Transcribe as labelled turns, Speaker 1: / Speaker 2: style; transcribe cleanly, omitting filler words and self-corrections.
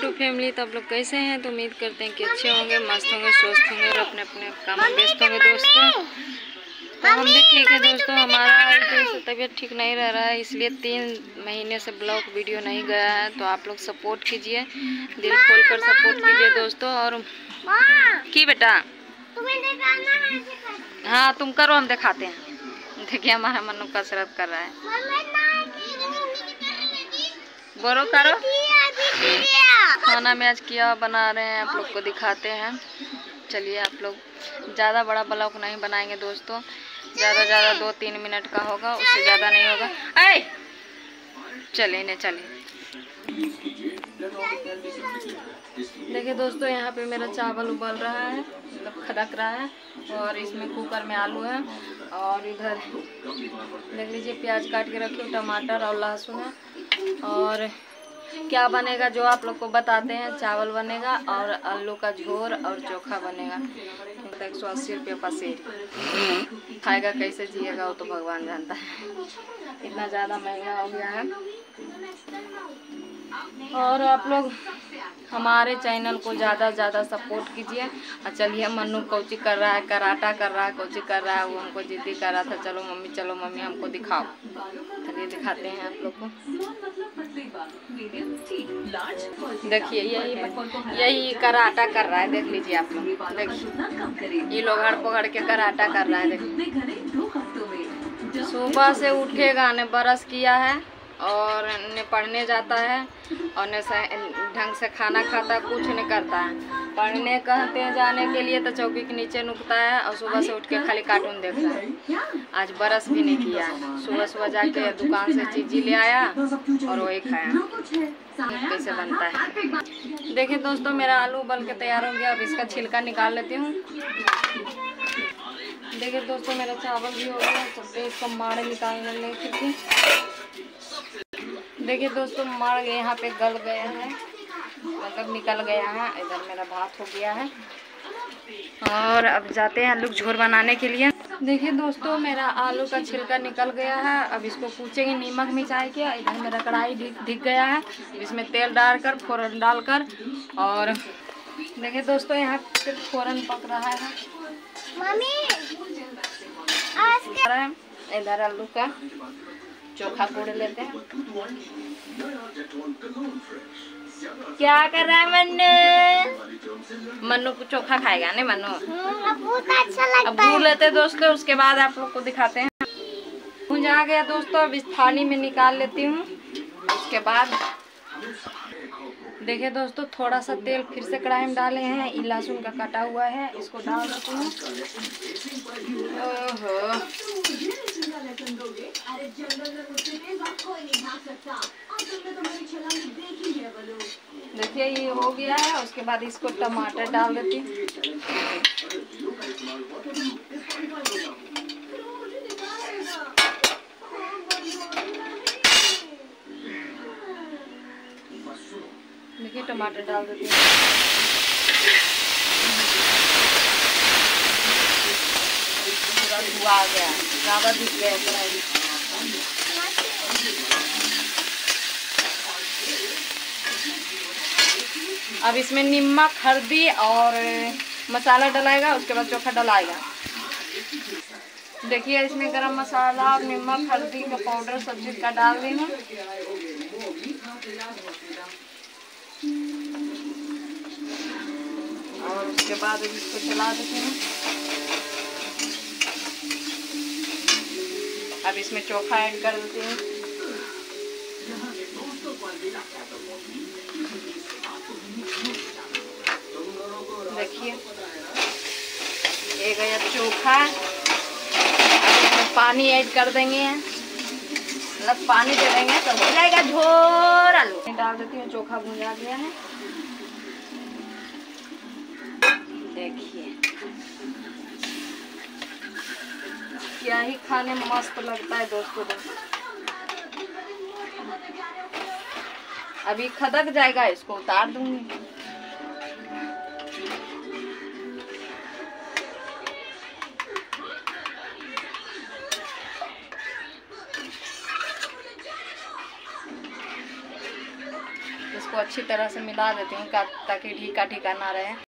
Speaker 1: YouTube family, तो आप लोग कैसे हैं? तो उम्मीद करते हैं कि अच्छे होंगे, मस्त होंगे, स्वस्थ होंगे और अपने अपने काम में व्यस्त होंगे दोस्तों। तो हम भी ठीक है दोस्तों। हमारा तबीयत ठीक नहीं रह रहा है, इसलिए 3 महीने से ब्लॉग वीडियो नहीं गया है। तो आप लोग सपोर्ट कीजिए, दिल खोल कर सपोर्ट कीजिए दोस्तों। और की बेटा हाँ तुम करो, हम दिखाते हैं। देखिए हमारा मन्नू कसरत कर रहा है। बोलो करो। खाना में आज क्या बना रहे हैं आप लोग को दिखाते हैं। चलिए, आप लोग ज़्यादा बड़ा ब्लॉग नहीं बनाएंगे दोस्तों, ज़्यादा 2-3 मिनट का होगा, उससे ज़्यादा नहीं होगा। ऐ चले न चले। देखिए दोस्तों, यहाँ पे मेरा चावल उबल रहा है, मतलब खदक रहा है, और इसमें कुकर में आलू है, और इधर देख लीजिए प्याज काट के रखी हूँ, टमाटर और लहसुन है। और क्या बनेगा जो आप लोग को बताते हैं। चावल बनेगा और आलू का झोर और चोखा बनेगा। 180 रुपये पसेरी। खाएगा कैसे, जिएगा वो तो भगवान जानता है, इतना ज़्यादा महंगा हो गया है। और आप लोग हमारे चैनल को ज़्यादा से ज़्यादा सपोर्ट कीजिए। और चलिए, मन्नू कोची कर रहा है, कराटा कर रहा है, कोची कर रहा है। वो हमको जिद्दी कर रहा था, चलो मम्मी हमको दिखाओ। चलिए दिखाते हैं आप लोग को। देखिए यही कराटा कर रहा है, देख लीजिए आप लोग। देखिए ये लोग हड़ पकड़ के कराटा कर रहा है। देखिए सुबह से उठेगा, ने ब्रश किया है और ने पढ़ने जाता है, और ने ढंग से खाना खाता, कुछ नहीं करता है। पढ़ने कहते हैं जाने के लिए तो चौकी के नीचे नुकता है, और सुबह से उठ के खाली कार्टून देख रहा है। आज ब्रश भी नहीं किया है। सुबह जाके दुकान से चीज़ ले आया और वही खाया। कैसे बनता है देखिए दोस्तों। मेरा आलू उबल के तैयार हो गया, अब इसका छिलका निकाल लेती हूँ। देखिए दोस्तों, मेरा चावल भी हो गया, चलते इसका माड़ निकालने लेती थी। देखिए दोस्तों, माड़ यहाँ पे गल गया है, मतलब निकल गया है। इधर मेरा भात हो गया है, और अब जाते हैं आलू झोर बनाने के लिए। देखिए दोस्तों, मेरा आलू का छिलका निकल गया है। अब इसको कूचेंगे नीमक मिचाई के। इधर मेरा कढ़ाई दिख गया है, इसमें तेल डालकर फोरन डालकर। और देखिए दोस्तों, यहाँ पे फोरन पक रहा है। इधर आलू का चोखा पोड़ लेते हैं। क्या कर रहा है मन्नू को चोखा खाएगा नहीं मन्नू? बहुत अच्छा लगता है। अब भून लेते दोस्तों, उसके बाद आप लोग को दिखाते हैं। भून आ गया दोस्तों, अब इस थाली में निकाल लेती हूँ। उसके बाद देखिए दोस्तों, थोड़ा सा तेल फिर से कढ़ाई में डाले हैं। ये लहसुन का कटा हुआ है, इसको डाल देती हूँ। ओहो, देखिए ये हो गया है। उसके बाद इसको टमाटर डाल देती हूँ। देखिए टमाटर डाल देती हूँ। पूरा धुआ आ गया, ज़्यादा दिख गया। अब इसमें नमक, हल्दी और मसाला डलाएगा, उसके बाद चोखा डलाएगा। देखिए इसमें गरम मसाला और नमक, हल्दी का पाउडर सब चीज़ का डाल देना। और उसके बाद इसको चला देते हैं। अब इसमें चोखा ऐड कर देते हैं। देखिए ये गया चोखा। अब इसमें पानी ऐड कर देंगे, मतलब पानी दे देंगे तो हो जाएगा झोर आलू। डाल देती हूँ, चोखा भुना गया है। देखिए क्या ही खाने में मस्त लगता है दोस्तों। अभी खदक जाएगा, इसको उतार दूंगी। इसको अच्छी तरह से मिला देती हूँ ताकि ढीका ढीका ना रहे।